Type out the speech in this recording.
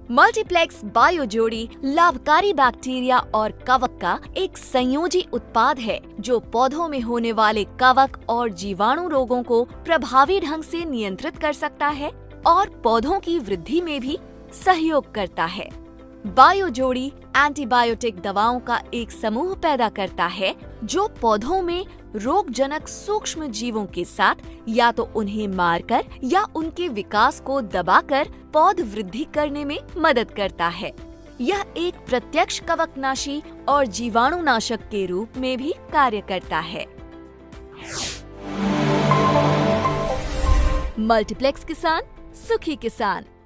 Multiplex bio जोड़ी लाभकारी bacteria और कवक का एक संयोजी उत्पाद है जो पौधों में होने वाले कवक और जीवाणु रोगों को प्रभावी ढंग से नियंत्रित कर सकता है और पौधों की वृद्धि में भी सहयोग करता है। बायो जोड़ी एंटीबायोटिक दवाओं का एक समूह पैदा करता है जो पौधों में रोगजनक सूक्ष्म जीवों के साथ या तो उन्हें मारकर या उनके विकास को दबाकर पौध वृद्धि करने में मदद करता है। यह एक प्रत्यक्ष कवकनाशी और जीवाणुनाशक के रूप में भी कार्य करता है। मल्टीप्लेक्स किसान, सुखी किसान।